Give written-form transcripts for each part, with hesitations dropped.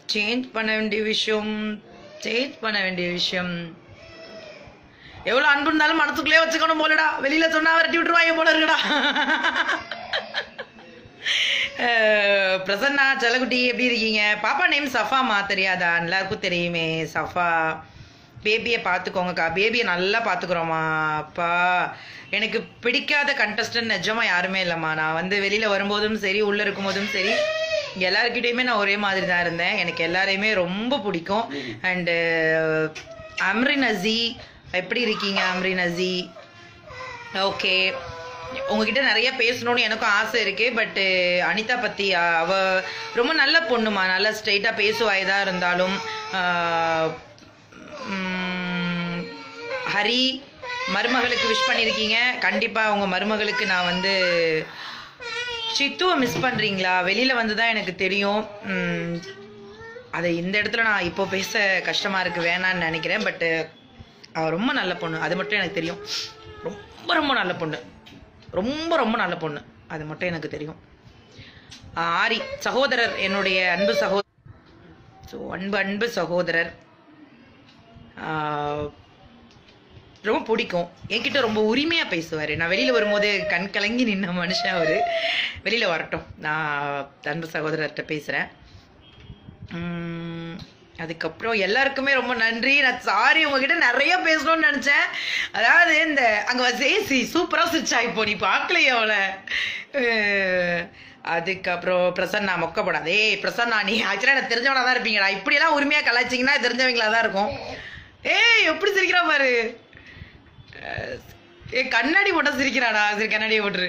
Change பண்ண வேண்டிய விஷயம் எவ்வளவு அன்பு இருந்தாலும் மனசுக்குள்ளே வச்சுக்கணும் போலடா. வெளியில சொன்னா விரட்டி விட்டுருவாங்க போல இருக்குடா. பிரசன்னா செல்லக்குட்டி எப்படி இருக்கீங்க? பாப்பா நேம் சஃபாமா, தெரியாதா? எல்லாருக்கும் தெரியுமே. சஃபா. பேபியை பார்த்துக்கோங்கக்கா. பேபியை நல்லா பார்த்துக்குறோம்மா. அப்பா எனக்கு பிடிக்காத கண்டஸ்டன்ட் நிஜமா யாருமே இல்லைம்மா. நான் வந்து வெளியில வரும்போதும் சரி, உள்ள இருக்கும் போதும் சரி, எல்லாருக்கிட்டையுமே நான் ஒரே மாதிரி தான் இருந்தேன். எனக்கு எல்லாரையுமே ரொம்ப பிடிக்கும். அண்டு அம்ரின் அஸி, எப்படி இருக்கீங்க அம்ரின் அஸி? ஓகே, உங்ககிட்ட நிறைய பேசணும்னு எனக்கும் ஆசை இருக்கு. பட்டு அனிதா பத்தி அவ ரொம்ப நல்ல பொண்ணுமா, நல்லா ஸ்ட்ரெயிட்டா பேசுவா. எதா இருந்தாலும் ஹரி மருமகளுக்கு விஷ் பண்ணியிருக்கீங்க. கண்டிப்பா உங்க மருமகளுக்கு நான் வந்து சித்துவை மிஸ் பண்றீங்களா? வெளியில வந்துதான் எனக்கு தெரியும். அதை இந்த இடத்துல நான் இப்போ பேச கஷ்டமா இருக்கு, வேணான்னு நினைக்கிறேன். பட்டு அவ ரொம்ப நல்ல பொண்ணு, அது மட்டும் எனக்கு தெரியும். ரொம்ப ரொம்ப நல்ல பொண்ணு, ரொம்ப ரொம்ப நல்ல பொண்ணு, அது மட்டும் எனக்கு தெரியும். ஆரி சகோதரர், என்னுடைய அன்பு சகோதரர். ஸோ அன்பு சகோதரர் ரொம்ப பிடிக்கும். என்கிட்ட ரொம்ப உரிமையாக பேசுவார். நான் வெளியில் வரும்போது கண் கலங்கி நின்ன மனுஷன் அவர். வெளியில் வரட்டும், நான் அன்பு சகோதரர்கிட்ட பேசுகிறேன். அதுக்கப்புறம் எல்லாருக்குமே ரொம்ப நன்றி. நான் சாரி உங்ககிட்ட நிறைய பேசணும்னு நினச்சேன். அதாவது இந்த அங்கே சேசி சூப்பராக சிரிச்சா, இப்போ நீ பார்க்கலையே அவளை. அதுக்கப்புறம் பிரசன்னா மொக்கப்படாதே. பிரசன்னா நீ ஆக்சுவலாக எனக்கு தெரிஞ்சவனா தான் இருப்பீங்கடா. இப்படியெல்லாம் உரிமையாக கலாய்ச்சிங்கன்னா தெரிஞ்சவங்களா தான் இருக்கும். ஏய் எப்படி சிரிக்கிறா பாரு. கண்ணாடி போட்டால் சிரிக்கிறாடா. சரி கண்ணாடியை போட்டுரு.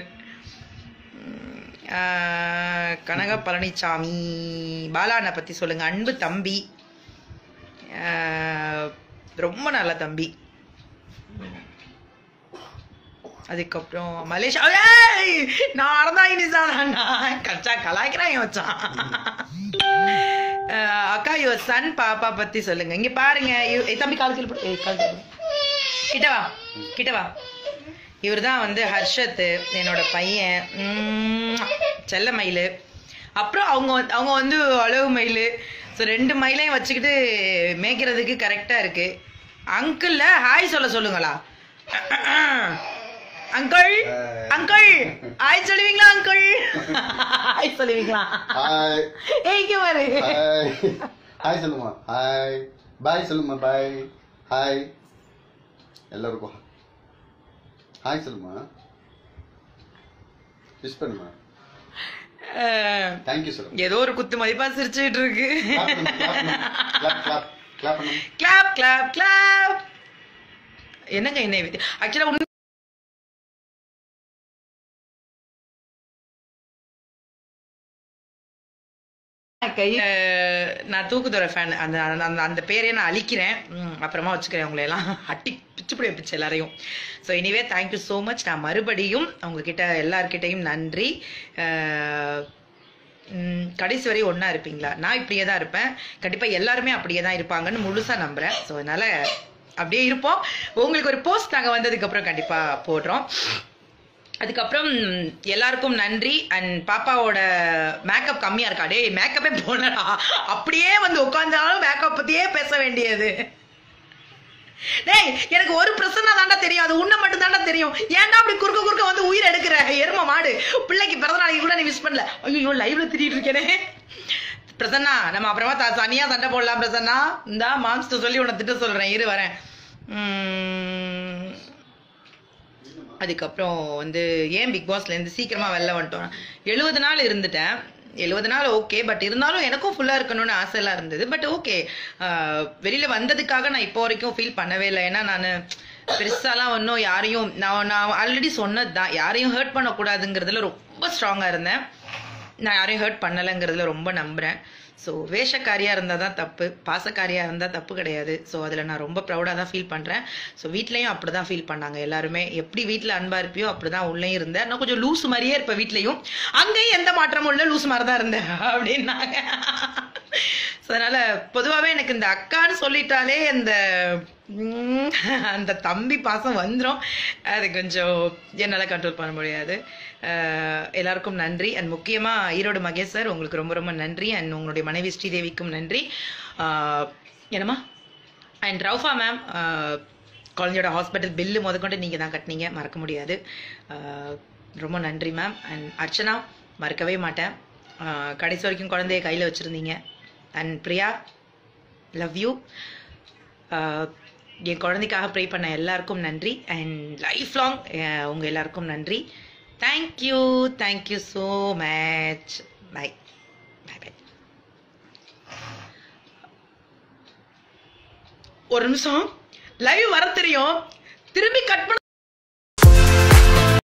கனக பழனிசாமி, பாலானை பற்றி சொல்லுங்கள். அன்பு தம்பி, ரொம்ப நல்ல தம்பி. அதுக்கப்புறம் மலேசியா, நான் தான் இனிசானா கச்சா கலாய்க்கிறான் வச்சான். அக்கா யுவர் சன் பாப்பா பற்றி சொல்லுங்க. இங்கே பாருங்க தம்பி, காலத்தில் கிட்டவா. இவர் தான் வந்து ஹர்ஷத், என்னோட பையன், செல்ல மயில். அப்புறம் அவங்க வந்து அழகு மயில். ஸோ 2 மயிலையும் வச்சுக்கிட்டு மேய்க்கிறதுக்கு கரெக்டாக இருக்கு. அங்கிள் ஹாய் சொல்லுங்களா? அங்கிள் ஹாய் சொல்லுவீங்களா? அங்கிள் ஹாய் சொல்லுவீங்களா? இங்க பாரு. ஹாய் சொல்லுமா. ஹாய் பாய் சொல்லுமா. பாய் ஹாய் எல்லாருக்கும் ஹாய் சொல்லுமா. விஷ் பண்ணுமா. தேங்க் யூ சொல்லுங்க. ஏதோ ஒரு குத்து மதிப்பா சிரிச்சுட்டு இருக்கு. கிளாப். என்னங்க என்ன ஆக்சுவலா நான் தூக்குதுற ஃபேன். அந்த பேரையே நான் அழிக்கிறேன், அப்புறமா வச்சுக்கிறேன். உங்களையெல்லாம் அட்டி பிச்சு எல்லாரையும். So anyway thank you so much. நான் மறுபடியும் உங்ககிட்ட எல்லார்கிட்டையும் நன்றி. கடைசி வரை ஒன்றா இருப்பீங்களா? நான் இப்படியே தான் இருப்பேன். கண்டிப்பாக எல்லாருமே அப்படியே தான் இருப்பாங்கன்னு முழுசாக நம்புகிறேன். ஸோ அதனால் அப்படியே இருப்போம். உங்களுக்கு ஒரு போஸ்ட் நாங்கள் வந்ததுக்கப்புறம் கண்டிப்பாக போடுறோம். அதுக்கப்புறம் எல்லாருக்கும் நன்றி. அண்ட் பாப்பாவோட மேக்கப் கம்மியா இருக்கா? டே மேக்கப்பே போனடா. அப்படியே வந்து உட்காந்தாலும் மேக்கப் பத்தியே பேச வேண்டியது. டேய் எனக்கு ஒரு பிரச்சனை தாண்டா தெரியும், அது உன்னை மட்டும் தாண்டா தெரியும். ஏன்டா அப்படி குறுக்க வந்து உயிர் எடுக்கிற எரும மாடு? பிள்ளைக்கு பிறந்த நாளைக்கு கூட நீ விஷ் பண்ணல. ஐயோ லைவ்ல திட்டிட்டு இருக்கேனே. பிரசன்னா நம்ம அப்புறமா தனியா சண்டை போடலாம். பிரசன்னா இந்தா மாம்ஸ்ட்டு சொல்லி உன்னை திட்ட சொல்றேன், இரு வரேன். அதுக்கப்புறம் வந்து ஏன் பிக் பாஸ்லேருந்து சீக்கிரமாக வெளில வந்துட்டோம். 70 நாள் இருந்துட்டேன். 70 நாள் ஓகே. பட் இருந்தாலும் எனக்கும் ஃபுல்லாக இருக்கணும்னு ஆசையெல்லாம் இருந்தது. பட் ஓகே, வெளியில் வந்ததுக்காக நான் இப்போ வரைக்கும் ஃபீல் பண்ணவே இல்லை. ஏன்னா நான் பெருசாலாம் ஒன்றும் யாரையும் நான் ஆல்ரெடி சொன்னது தான், யாரையும் ஹர்ட் பண்ணக்கூடாதுங்கிறதுல ரொம்ப ஸ்ட்ராங்காக இருந்தேன். நான் யாரையும் ஹர்ட் பண்ணலைங்கிறதுல ரொம்ப நம்புகிறேன். ஸோ வேஷக்காரியாக இருந்தால் தான் தப்பு, பாசக்காரியாக இருந்தால் தப்பு கிடையாது. ஸோ அதில் நான் ரொம்ப ப்ரௌடாக தான் ஃபீல் பண்ணுறேன். ஸோ வீட்லேயும் அப்படி தான் ஃபீல் பண்ணாங்க எல்லாருமே. எப்படி வீட்டில் அன்பாக இருப்பியோ அப்படி தான் உள்ளேயும் இருந்தேன். நான் கொஞ்சம் லூஸ் மாதிரியே இருப்பேன் வீட்லேயும், அங்கேயும் எந்த மாற்றமும் இல்லை, லூஸ் மாதிரி தான் இருந்தேன் அப்படின்னாங்க. ஸோ அதனால பொதுவாகவே எனக்கு இந்த அக்கான்னு சொல்லிட்டாலே அந்த தம்பி பாசம் வந்துடும். அது கொஞ்சம் என்னால் கண்ட்ரோல் பண்ண முடியாது. எல்லாருக்கும் நன்றி. அண்ட் முக்கியமாக ஈரோடு மகேஷ் சார் உங்களுக்கு ரொம்ப ரொம்ப நன்றி. அண்ட் உங்களுடைய மனைவி ஸ்ரீதேவிக்கும் நன்றி. என்னம்மா அண்ட் ரவுஃபா மேம் குழந்தையோட ஹாஸ்பிட்டல் பில்லு முதற்கொண்டு நீங்கள் தான் கட்டினீங்க, மறக்க முடியாது. ரொம்ப நன்றி மேம். அண்ட் அர்ச்சனா மறக்கவே மாட்டேன், கடைசி வரைக்கும் குழந்தைய கையில் வச்சுருந்தீங்க. And Priya love you. என் குழந்தைக்காக ப்ரே பண்ண எல்லாருக்கும் நன்றி. அண்ட் லைஃப் லாங் உங்கள் எல்லாருக்கும் நன்றி. Thank you thank you so much. Bye bye bye. ஒரு நிமிஷம், லைவ் வர தெரியும், திரும்பி கட் பண்ண